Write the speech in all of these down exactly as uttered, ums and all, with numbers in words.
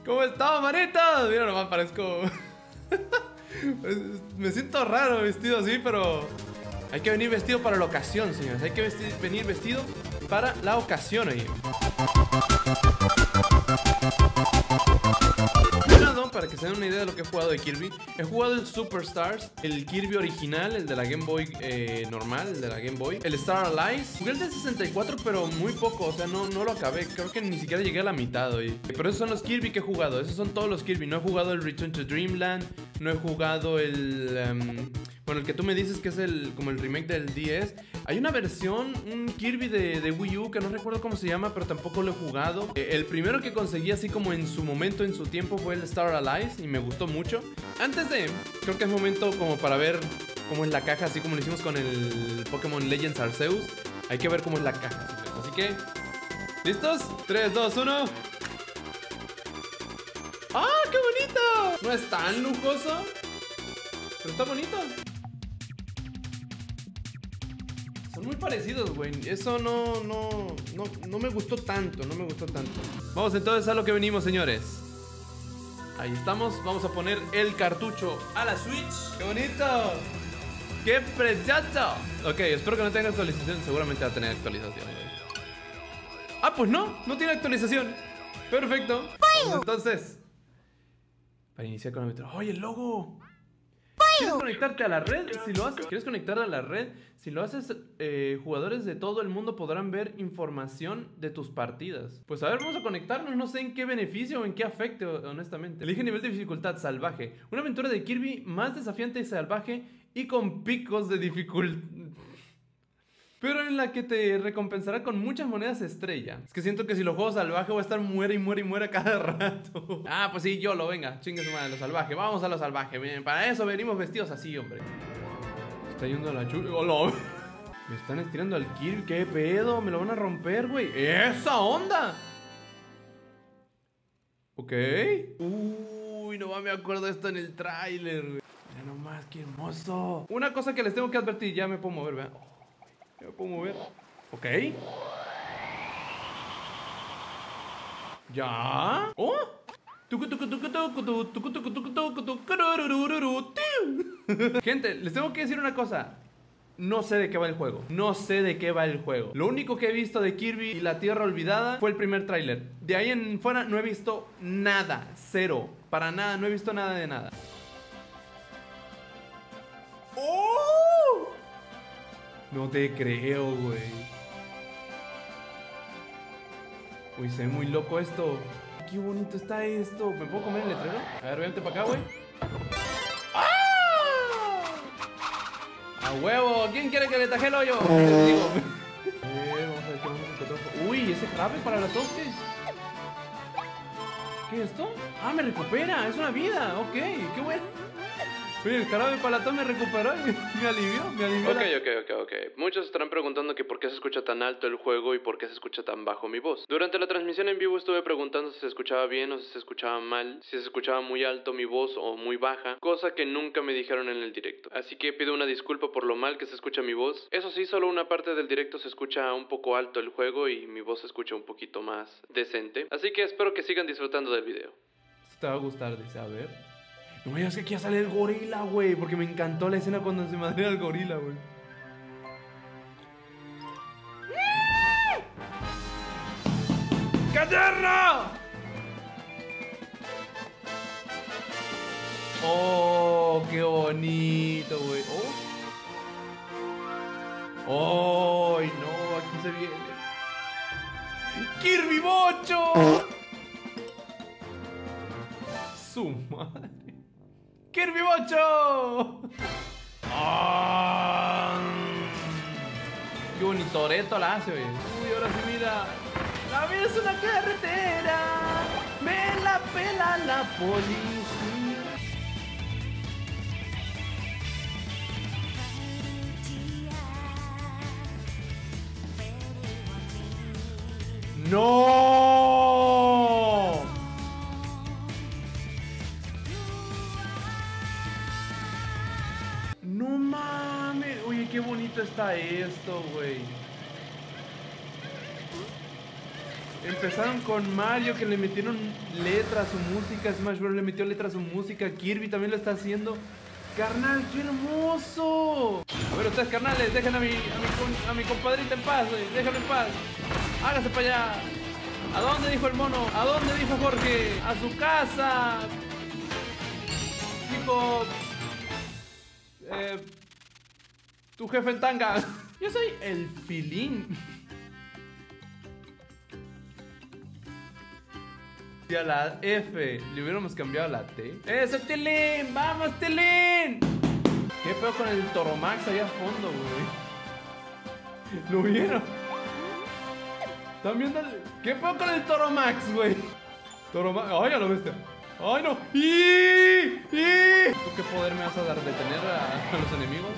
¿Cómo estamos, manitos? Mira, nomás parezco... Me siento raro vestido así, pero... Hay que venir vestido para la ocasión, señores. Hay que vestir, venir vestido para la ocasión, oye. Bueno, para que se den una idea de lo que he jugado de Kirby, he jugado el Superstars, el Kirby original, el de la Game Boy eh, normal, el de la Game Boy, el Star Allies. Jugué el de sesenta y cuatro, pero muy poco, o sea, no, no lo acabé. Creo que ni siquiera llegué a la mitad, oye. Pero esos son los Kirby que he jugado, esos son todos los Kirby. No he jugado el Return to Dreamland, no he jugado el... Um, bueno, el que tú me dices que es el como el remake del D S. Hay una versión, un Kirby de, de Wii U que no recuerdo cómo se llama, pero tampoco lo he jugado. eh, El primero que conseguí así como en su momento, en su tiempo, fue el Star Allies y me gustó mucho. Antes de, creo que es momento como para ver cómo es la caja, así como lo hicimos con el Pokémon Legends Arceus. Hay que ver cómo es la caja, así que... ¿Listos? tres, dos, uno. ¡Ah, qué bonito! No es tan lujoso, pero está bonito. Son muy parecidos, güey. Eso no, no, no, no me gustó tanto, no me gustó tanto. Vamos entonces a lo que venimos, señores. Ahí estamos, vamos a poner el cartucho a la Switch. ¡Qué bonito! ¡Qué precioso! Ok, espero que no tenga actualización. Seguramente va a tener actualización, güey. Ah, pues no, no tiene actualización. Perfecto. Vamos entonces. Para iniciar con la metro. ¡Oye, el logo! ¿Quieres conectarte a la red? Si lo haces, ¿quieres conectar a la red? Si lo haces, eh, jugadores de todo el mundo podrán ver información de tus partidas. Pues a ver, vamos a conectarnos. No sé en qué beneficio o en qué afecte, honestamente. Elige nivel de dificultad salvaje. Una aventura de Kirby más desafiante y salvaje y con picos de dificultad, pero en la que te recompensará con muchas monedas estrella. Es que siento que si lo juego salvaje voy a estar muere y muere y muere cada rato. Ah, pues sí, yo lo venga, chingue su madre, lo salvaje. Vamos a lo salvaje, bien. Para eso venimos vestidos así, hombre. Está yendo a la chu... ¡Hola! Me están estirando al Kirby, ¿qué pedo? Me lo van a romper, güey. ¡Esa onda! Ok. Uy, no me acuerdo de esto en el tráiler, güey. Mira nomás, qué hermoso. Una cosa que les tengo que advertir, ya me puedo mover, vean. Me puedo mover. Ok. ¿Ya? ¡Oh! Gente, les tengo que decir una cosa. No sé de qué va el juego. No sé de qué va el juego. Lo único que he visto de Kirby y la Tierra Olvidada fue el primer tráiler. De ahí en fuera no he visto nada. Cero. Para nada, no he visto nada de nada. ¡Oh! No te creo, güey. Uy, se ve muy loco esto. Qué bonito está esto. ¿Me puedo comer el letrero? A ver, vente para acá, güey. ¡Ah! ¡A huevo! ¿Quién quiere que le taje el hoyo? Te digo. Eh, vamos a ver qué vamos a encontrar. Uy, ese jarabe para las toques. ¿Qué es esto? Ah, me recupera. Es una vida. Ok, qué bueno. Oye, el jarabe palatón me recuperó y me alivió, me alivió. Ok, ok, ok, ok. Muchos estarán preguntando que por qué se escucha tan alto el juego y por qué se escucha tan bajo mi voz. Durante la transmisión en vivo estuve preguntando si se escuchaba bien o si se escuchaba mal, si se escuchaba muy alto mi voz o muy baja, cosa que nunca me dijeron en el directo. Así que pido una disculpa por lo mal que se escucha mi voz. Eso sí, solo una parte del directo se escucha un poco alto el juego y mi voz se escucha un poquito más decente. Así que espero que sigan disfrutando del video. Te va a gustar, dice, a ver. No me digas que aquí ya sale el gorila, güey, porque me encantó la escena cuando se madrea el gorila, güey. ¡Caterra! Oh, qué bonito, güey. Oh. ¡Ay, no! Aquí se viene ¡Kirby Bocho! Su madre. ¡Kirby Bocho! ¡Oh! ¡Qué bonito reto la hace, oye! ¡Uy, ahora sí, mira! ¡La vida es una carretera! ¡Me la pela la policía! ¡No! ¡No mames! Oye, qué bonito está esto, güey. Empezaron con Mario, que le metieron letra a su música. Smash Bros. Le metió letra a su música. Kirby también lo está haciendo. Carnal, qué hermoso. A ver, ustedes, carnales, dejen a mi, a mi, a mi compadrita en paz, wey. Déjenlo en paz. Hágase para allá. ¿A dónde dijo el mono? ¿A dónde dijo Jorge? A su casa. Dijo... Eh, tu jefe en tanga. Yo soy el Filín. Y a la F le hubiéramos cambiado a la T. ¡Eso, Tilín! ¡Vamos, Tilín! ¿Qué pedo con el Toromax allá a fondo, güey? ¿Lo vieron? ¿Están viendo el... ¿Qué pedo con el Toromax, güey? Toromax... ¡Ay, a la bestia! ¡Ay, no! ¡Y! ¡Y! ¿Tú qué poder me vas a dar? ¿Detener a, a los enemigos?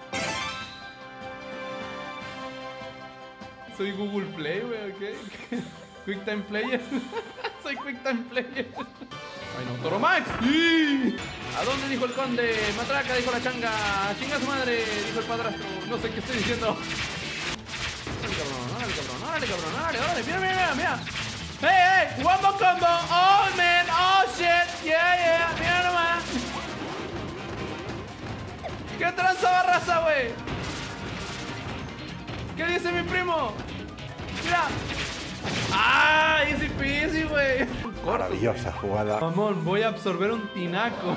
Soy Google Play, güey, ¿ok? Quick Time Player. Soy Quick Time Player. Ay, no, Toromax. ¡Sí! ¿A dónde dijo el conde? Matraca, dijo la changa. Chinga su madre, dijo el padrastro. No sé qué estoy diciendo. Órale, cabrón, órale, cabrón, órale, cabrón, órale, órale. Mira, mira, mira. Hey, hey, one more combo. Oh, man, oh, shit. Yeah, yeah, mira nomás. ¿Qué tranza, raza, güey? ¿Qué dice mi primo? Mira. ¡Ah! Easy peasy, güey. Maravillosa jugada. Mamón, voy a absorber un tinaco.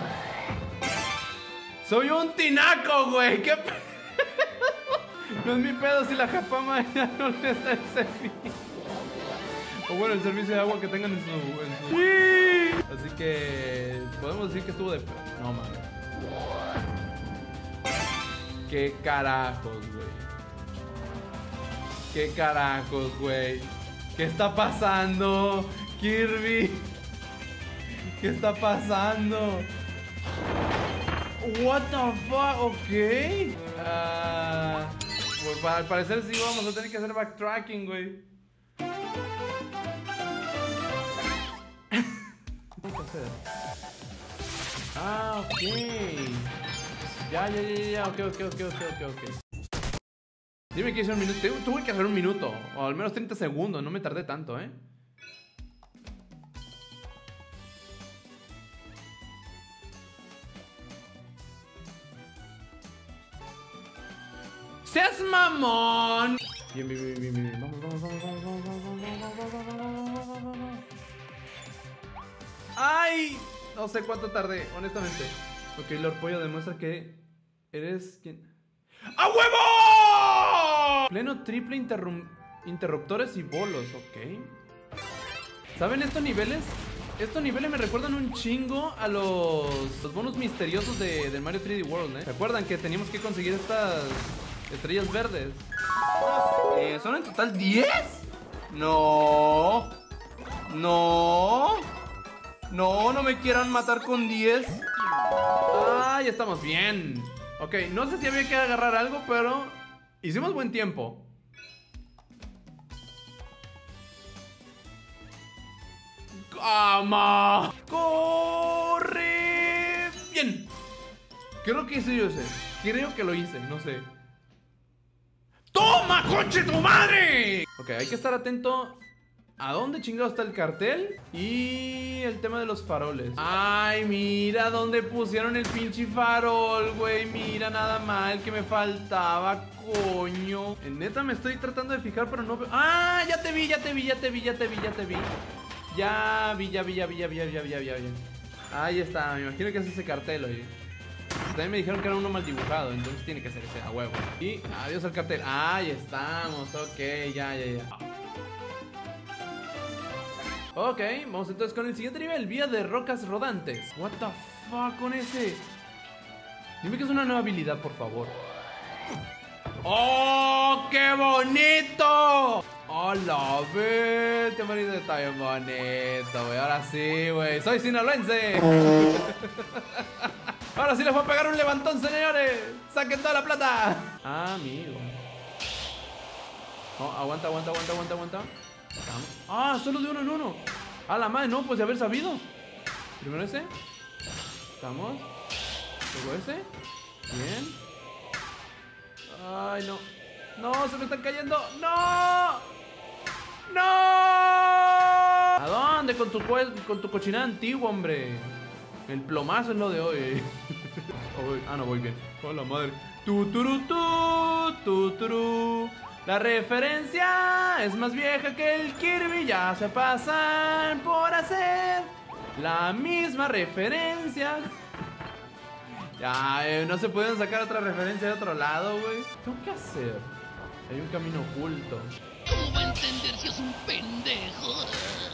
Soy un tinaco, güey. ¿Qué pedo? No es mi pedo si la Japama ya no les da el servicio. O bueno, el servicio de agua que tengan en su... En su... ¡Sí! Así que... podemos decir que estuvo de... No, mames. ¿Qué carajos, güey? ¿Qué carajos, güey? ¿Qué está pasando? Kirby. ¿Qué está pasando? What the fuck? Ok. Uh, pues al parecer sí vamos a tener que hacer backtracking, güey. ¿Qué hay que hacer? Ah, ok. Ya, ya, ya, ya. Ok, ok, ok, ok, ok, ok. Dime que hice un minuto. Tuve que hacer un minuto. O al menos treinta segundos. No me tardé tanto, ¿eh? ¡Seas mamón! Bien, bien, bien, bien, bien. Vamos, vamos, vamos, vamos, vamos, vamos, vamos, vamos, vamos, vamos. ¡Ay! No sé cuánto tardé, honestamente. Ok, Lord Pollo demuestra que eres quien... ¡A huevo! Pleno triple interruptores y bolos, ok. ¿Saben estos niveles? Estos niveles me recuerdan un chingo a los, los bonos misteriosos de, de Mario tres D World, ¿eh? ¿Se acuerdan que teníamos que conseguir estas estrellas verdes? Eh, ¿Son en total diez? No. No. No, no me quieran matar con diez. Ah, ya estamos bien. Ok, no sé si había que agarrar algo, pero hicimos buen tiempo. ¡Cama! ¡Corre! Bien. Creo que hice yo ese. Creo que lo hice, no sé. ¡Toma, coche, tu madre! Ok, hay que estar atento a dónde chingado está el cartel y el tema de los faroles. Ay, mira dónde pusieron el pinche farol, güey. Mira nada mal que me faltaba, coño. En neta me estoy tratando de fijar, pero no veo. Ah, ya te vi, ya te vi, ya te vi, ya te vi, ya te vi. Ya vi, ya vi, ya vi, ya vi, ya vi, ya vi, ya vi, ya vi. Ahí está, me imagino que es ese cartel, oye. También me dijeron que era uno mal dibujado, entonces tiene que ser ese, a huevo. Y adiós al cartel. Ahí estamos, ok, ya, ya, ya. Ok, vamos entonces con el siguiente nivel. Vía de rocas rodantes. What the fuck con ese. Dime que es una nueva habilidad, por favor. ¡Oh, qué bonito! ¡Hola, vez! ¡Qué bonito! Está bien bonito, güey. Ahora sí, güey. ¡Soy sinaloense! Ahora sí les voy a pegar un levantón, señores. ¡Saquen toda la plata! Ah, amigo. Oh, aguanta, aguanta, aguanta, aguanta, aguanta. Ah, solo de uno en uno. A la madre, no, pues de haber sabido. Primero ese. Estamos. Luego ese. Bien. Ay, no. No, se me están cayendo. ¡No! ¡No! Párale con tu, con tu cochinada antigua, hombre. El plomazo es lo de hoy. Ah, no, voy bien. Con la madre. Tuturu, tu, tuturu. La referencia es más vieja que el Kirby. Ya se pasan por hacer la misma referencia. Ya, eh, no se pueden sacar otra referencia de otro lado, güey. ¿Tengo que hacer? Hay un camino oculto. ¿Cómo va a entender si es un pendejo?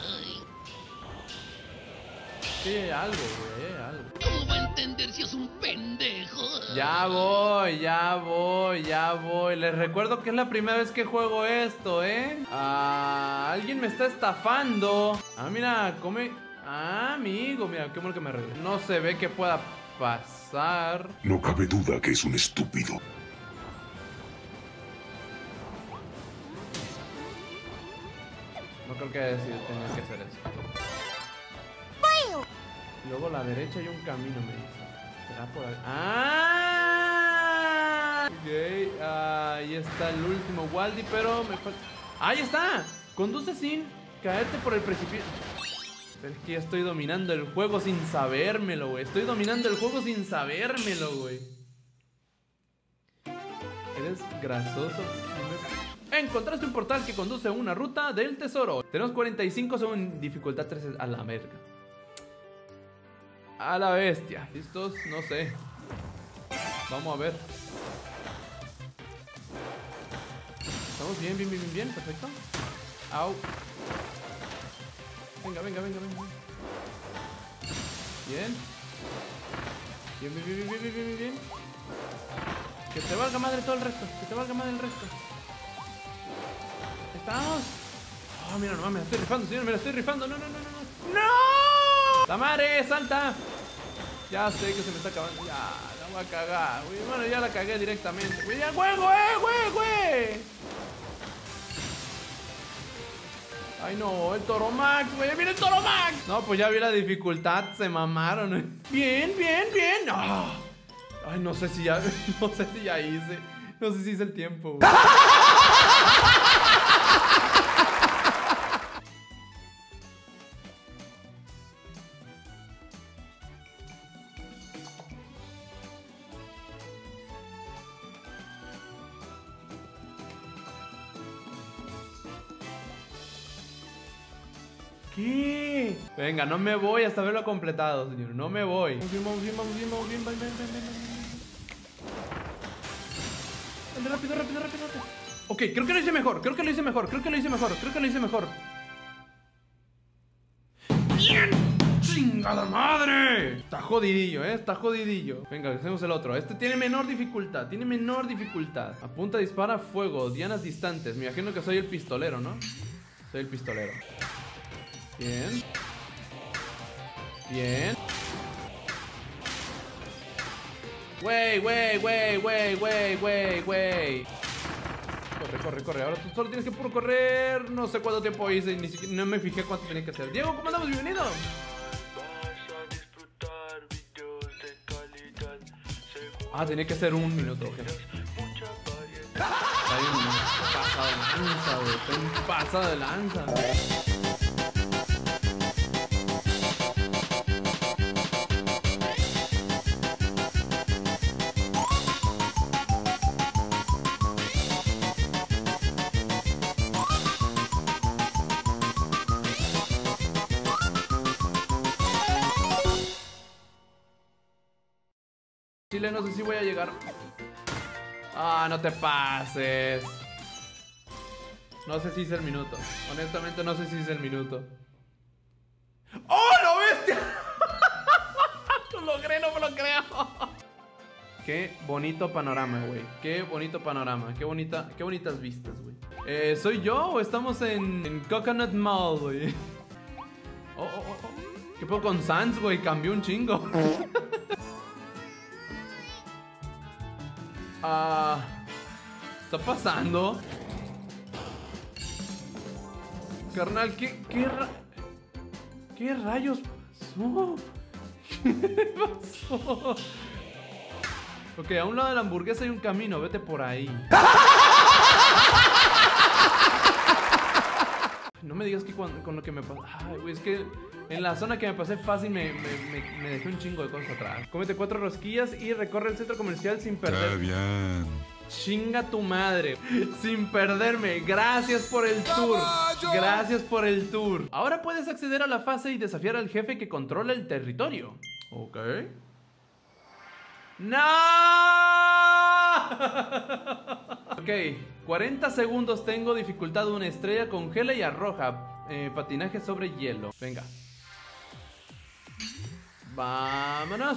Sí, hay algo, güey, hay algo. ¿Cómo va a entender si es un pendejo? Ya voy, ya voy, ya voy. Les recuerdo que es la primera vez que juego esto, ¿eh? Ah, alguien me está estafando. Ah, mira, come... Ah, amigo, mira, qué bueno que me arreglé. No se ve que pueda pasar. No cabe duda que es un estúpido. No creo que decir, tenía que hacer eso. Luego a la derecha hay un camino, me dice. ¿Será por ahí? ¡Ah! Ok, ahí está el último Waldi, pero me falta... ¡Ahí está! Conduce sin caerte por el precipicio. Pero es que ya estoy dominando el juego sin sabérmelo, güey. Estoy dominando el juego sin sabérmelo, güey. Eres grasoso. Encontraste un portal que conduce a una ruta del tesoro. Tenemos cuarenta y cinco, son dificultad tres a la verga. A la bestia. ¿Listos? No sé. Vamos a ver. Estamos bien, bien, bien, bien, bien. Perfecto. Au. Venga, venga, venga, venga. Bien. Bien, bien, bien, bien, bien, bien, bien. Que te valga madre todo el resto. Que te valga madre el resto. Estamos. Oh, mira, no mames, me la estoy rifando, señor, me la estoy rifando. No, no, no, no, no. ¡No! ¡La madre! ¡Salta! Ya sé que se me está acabando. Ya, la voy a cagar, güey. Bueno, ya la cagué directamente. Güey, ya, güey, güey, güey, güey. Ay, no, el Toro Max, güey. ¡Mira el Toro Max! No, pues ya vi la dificultad. Se mamaron. Bien, bien, bien. Oh. Ay, no sé si ya. No sé si ya hice. No sé si hice el tiempo, güey. ¿Qué? Venga, no me voy hasta haberlo completado, señor. No me voy. Vamos bien, vamos bien, vamos bien, vamos bien. Ven, ven, ven, ven, ven. Ven, rápido, rápido, rápido, rápido. Ok, creo que lo hice mejor. Creo que lo hice mejor. Creo que lo hice mejor. Creo que lo hice mejor. ¡Bien! ¡Chingada madre! Está jodidillo, eh. Está jodidillo. Venga, hacemos el otro. Este tiene menor dificultad. Tiene menor dificultad. Apunta, dispara, fuego. Dianas distantes. Me imagino que soy el pistolero, ¿no? Soy el pistolero. Bien. Bien. Wey, wey, wey, wey, wey, wey, wey. Corre, corre, corre. Ahora tú solo tienes que puro correr. No sé cuánto tiempo hice. Ni siquiera, no me fijé cuánto tenía que hacer. Diego, ¿cómo andamos? Bienvenido. Ah, tenía que hacer un minuto. Okay. Está bien, pasado de lanza, güey. Está un pasado de lanza. Chile, no sé si voy a llegar. Ah, no te pases. No sé si hice el minuto. Honestamente no sé si hice el minuto. ¡Oh, la bestia! Lo logré, no me lo creo. Qué bonito panorama, güey. Qué bonito panorama. Qué bonita, qué bonitas vistas, güey. Eh, ¿soy yo o estamos en, en Coconut Mall, güey? Oh, oh, oh, oh. ¿Qué puedo con Sans, güey? Cambió un chingo. Ah, ¿está pasando? Carnal, ¿qué, qué, ra ¿qué rayos pasó? ¿Qué pasó? Ok, a un lado de la hamburguesa hay un camino, vete por ahí. No me digas que con, con lo que me pasó. Ay, güey, es que en la zona que me pasé fácil me, me, me, me dejé un chingo de cosas atrás. Cómete cuatro rosquillas y recorre el centro comercial sin perder. Está bien. Chinga tu madre. Sin perderme. Gracias por el tour. Gracias por el tour. Ahora puedes acceder a la fase y desafiar al jefe que controla el territorio. Ok. ¡No! Ok, cuarenta segundos tengo, dificultad una estrella, congela y arroja. eh, Patinaje sobre hielo. Venga. Vámonos.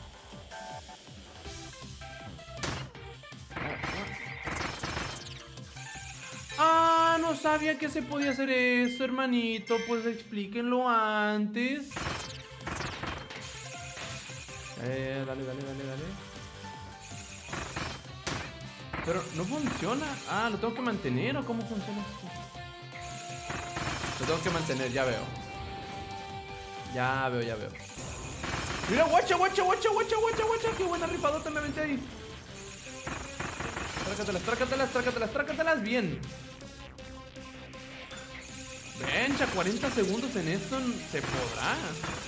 Ah, no sabía que se podía hacer eso, hermanito. Pues explíquenlo antes. Eh, dale, dale, dale, dale. Pero no funciona. Ah, ¿lo tengo que mantener o cómo funciona esto? Lo tengo que mantener, ya veo. Ya veo, ya veo. Mira, guacha, guacha, guacha, guacha, guacha, guacha. Qué buena rifadota me aventé ahí. Trácatelas, trácatelas, trácatelas, trácatelas. Bien. Vencha, cuarenta segundos en esto. ¿Se podrá?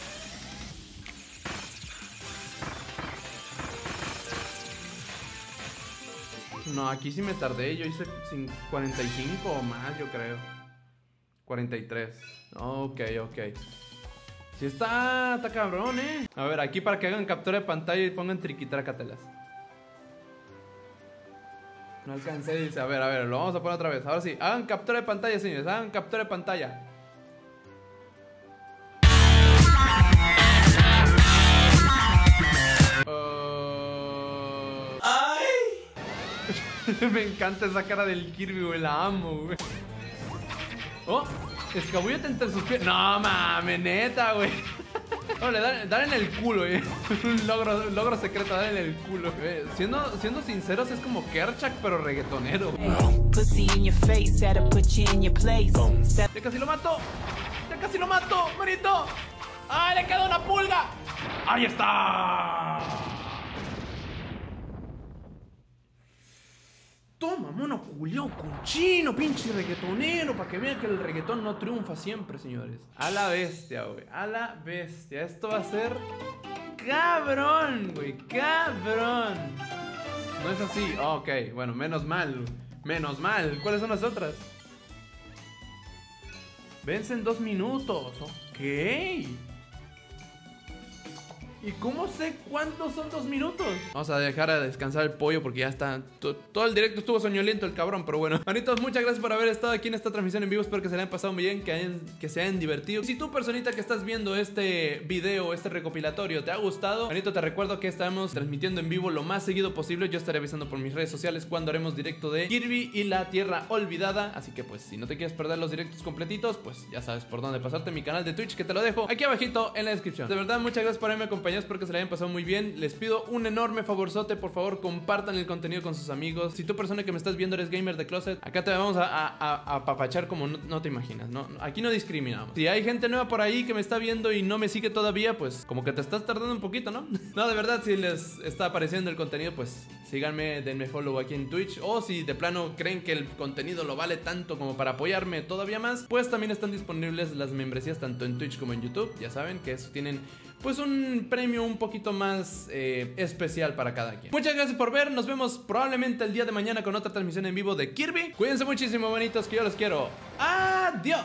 No, aquí sí me tardé. Yo hice cuarenta y cinco o más, yo creo. cuarenta y tres. Ok, ok. Sí está, está cabrón, eh. A ver, aquí para que hagan captura de pantalla y pongan triquitrácatelas. No alcancé, dice. A ver, a ver, lo vamos a poner otra vez. Ahora sí, hagan captura de pantalla, señores. Hagan captura de pantalla. Uh... ¡Ay! Me encanta esa cara del Kirby, güey. La amo, güey. Oh, escabullete entre sus pies. No mames, neta, güey. Dale, dale, dale en el culo, güey. Un logro, logro secreto, dale en el culo. Güey. Siendo, siendo sinceros, es como Kerchak, pero reggaetonero. Ya casi lo mato. Ya casi lo mato, manito. ¡Ay, le queda una pulga! ¡Ahí está! Toma, mono culiao cochino, pinche reggaetonero, para que vean que el reggaetón no triunfa siempre, señores. A la bestia, güey, a la bestia. Esto va a ser cabrón, güey, cabrón. No es así, oh, ok, bueno, menos mal, menos mal. ¿Cuáles son las otras? Vence en dos minutos, ok. ¿Y cómo sé cuántos son dos minutos? Vamos a dejar a descansar el pollo porque ya está. Todo el directo estuvo soñoliento el cabrón, pero bueno. Manitos, muchas gracias por haber estado aquí en esta transmisión en vivo. Espero que se le hayan pasado muy bien, que, hayan, que se hayan divertido. Y si tú, personita que estás viendo este video, este recopilatorio, te ha gustado, manito, te recuerdo que estamos transmitiendo en vivo lo más seguido posible. Yo estaré avisando por mis redes sociales cuando haremos directo de Kirby y la Tierra Olvidada. Así que pues, si no te quieres perder los directos completitos, pues ya sabes por dónde pasarte. Mi canal de Twitch, que te lo dejo aquí abajito en la descripción. De verdad, muchas gracias por haberme acompañado. Espero que se la hayan pasado muy bien. Les pido un enorme favorzote, por favor, compartan el contenido con sus amigos. Si tú, persona que me estás viendo, eres gamer de closet, acá te vamos a, a, a, a papachar como no, no te imaginas, ¿no? Aquí no discriminamos. Si hay gente nueva por ahí que me está viendo y no me sigue todavía, pues como que te estás tardando un poquito, ¿no? No, de verdad, si les está apareciendo el contenido, pues síganme, denme follow aquí en Twitch. O si de plano creen que el contenido lo vale tanto como para apoyarme todavía más, pues también están disponibles las membresías tanto en Twitch como en YouTube. Ya saben que eso tienen pues un premio un poquito más eh, especial para cada quien. Muchas gracias por ver, nos vemos probablemente el día de mañana con otra transmisión en vivo de Kirby. Cuídense muchísimo, manitos, que yo los quiero. ¡Adiós!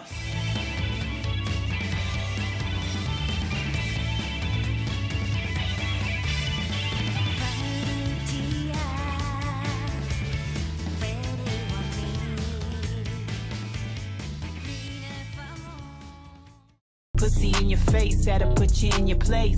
Pussy in your face, that'll put you in your place.